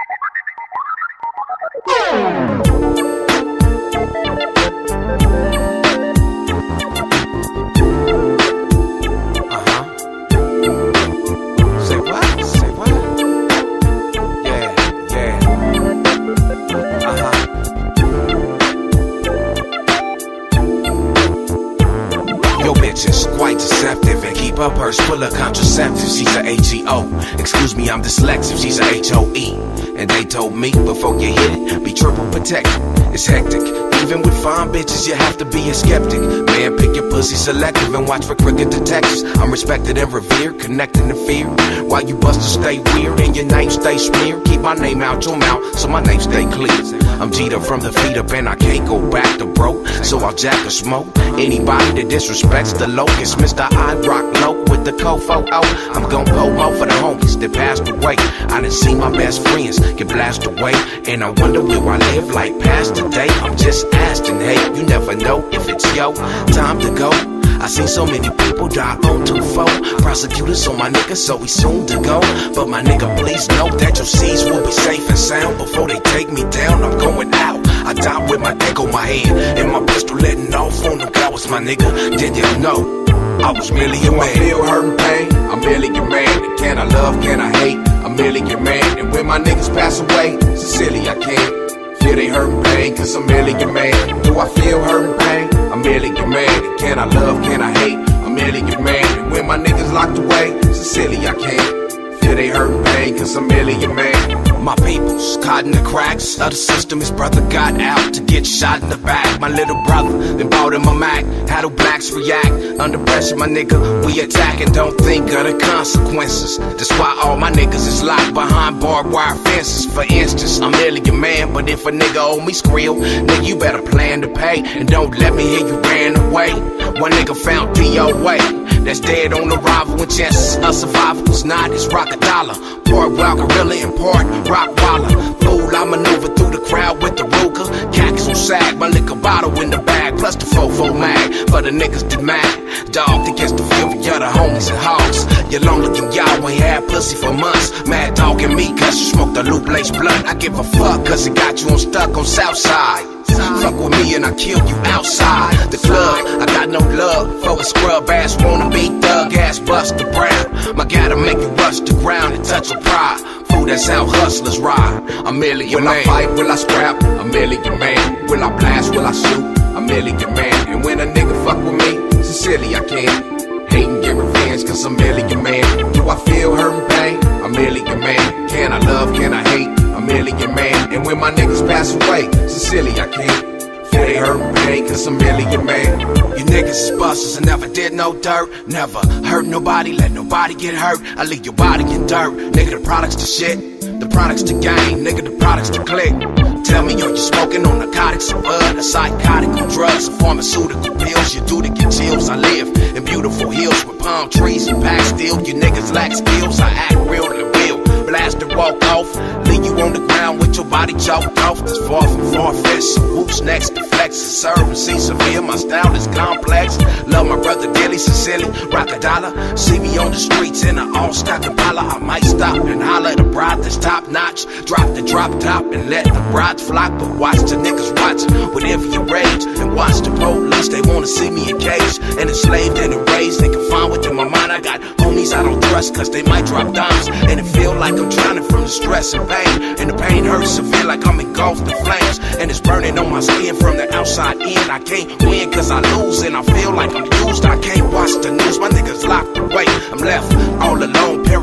Say what? Say what? Yeah, yeah. Your bitch is quite deceptive and keep her purse full of contraceptives. She's a HEO. Excuse me, I'm dyslexic. She's a HOE. And they told me before you hit it, be triple protected. It's hectic. Even with fine bitches, you have to be a skeptic. Man, pick your pussy selective and watch for crooked detectives. I'm respected and revered, connecting to fear. While you busters stay weird and your name stay smeared, keep my name out your mouth so my name stay clear. I'm G'd from the feet up and I can't go back to broke, so I'll jack or smoke anybody that disrespects the locust. Mr. I rock low with the co-fo. I'm gon' po-mo for the homies that passed away. I done seen my best friends get blasted away, and I wonder where I live like past today. I'm just asking, hey, you never know if it's yo time to go. I seen so many people die on 2-4. Prosecutors on my nigga, so we soon to go. But my nigga, please know that your seeds will be safe and sound. Before they take me down, I'm going out. I die with my dick on my head and my pistol letting off on them cowards, my nigga. Did you know I was merely a man? I feel hurt and pain, I'm merely your man. And can I love, can I hate? I'm merely your man. And when my niggas pass away, sincerely I can't feel they hurt and pain, cause I'm merely your man. Do I feel hurt and pain? I'm merely your man. And can I love, can I hate? I'm merely your man. And when my niggas locked away, sincerely I can't feel they hurt and pain, cause I'm merely your man. My people's caught in the cracks of the system. His brother got out to get shot in the back. My little brother then bought him a Mac. How do blacks react under pressure, my nigga? We attack and don't think of the consequences. That's why all my niggas is locked behind barbed wire fences. For instance, I'm merely your man, but if a nigga owe me skrill, nigga, you better plan to pay. And don't let me hear you ran away. One nigga found DOA that's dead on arrival, and chances of survival was not. It's rock a dollar. Port wild gorilla and port rock waller. Fool, I maneuver through the crowd with the Ruger. Khakis on sag, my liquor bottle in the bag, plus the 4-4 mag for the niggas that mad. Dog that gets the feel for y'all, the homies and hogs. You're longer than y'all ain't had pussy for months. Mad dog and me, cause you smoked the loop lace blunt. I give a fuck, cause it got you on stuck on Southside. Fuck with me and I kill you outside the club. I got no love for a scrub ass wanna be thug ass Buster Brown. My guy to make you rush the ground and touch your pride. Fool, that's how hustlers ride. I'm merely your man. Will I fight? Will I scrap? I'm merely your man. Will I blast? Will I shoot? I'm merely your man. And when a nigga fuck with me, sincerely I can't hate and get revenge, cause I'm merely your man. Do I feel hurt and pain? I'm merely your man. Can I love? Can I hate? I'm merely your man. And when my niggas pass away, sincerely I can't feel they hurt and pain, cause I'm merely your man. You niggas is busters and never did no dirt. Never hurt nobody, let nobody get hurt. I leave your body in dirt. Nigga, the products to shit, the products to game, nigga, the products to click. Tell me, yo, you smoking on narcotics or bud, a psychotic or drugs or pharmaceutical pills you do to get chills. I live in beautiful hills with palm trees and pack steel. You niggas lack skills, I act real to real. Blast and walk off, leave you on the ground with your body choked off. That's far from far-fetched, so whoops next to flex and serve and see severe. My style is complex, love my brother dearly, sincerely, rock a dollar. See me on the streets in an all-stock Impala, I might stop and holler at a bride that's top-notch. Drop the drop top and let the brides flock, but watch the niggas watch whatever you rage. And watch the police, they wanna see me engaged and enslaved and erased. They confined within my mind, I got homies I don't trust, cause they might drop dimes and it feel like I'm drowning from the stress and pain. And the pain hurts severe like I'm engulfed in flames. And it's burning on my skin from the outside in. I can't win cause I lose and I feel like I'm used. I can't watch the news, my niggas locked away. I'm left all alone,